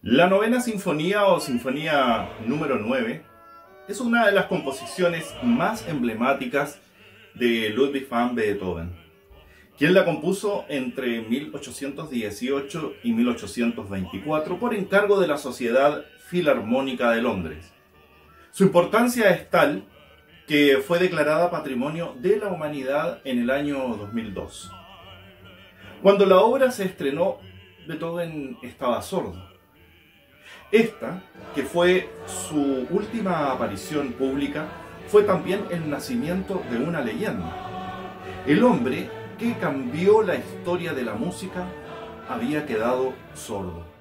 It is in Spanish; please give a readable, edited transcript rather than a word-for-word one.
La novena sinfonía o sinfonía número 9 es una de las composiciones más emblemáticas de Ludwig van Beethoven, quien la compuso entre 1818 y 1824 por encargo de la Sociedad Filarmónica de Londres. Su importancia es tal que fue declarada Patrimonio de la Humanidad en el año 2002. Cuando la obra se estrenó, Beethoven estaba sordo. Esta, que fue su última aparición pública, fue también el nacimiento de una leyenda. El hombre que cambió la historia de la música había quedado sordo.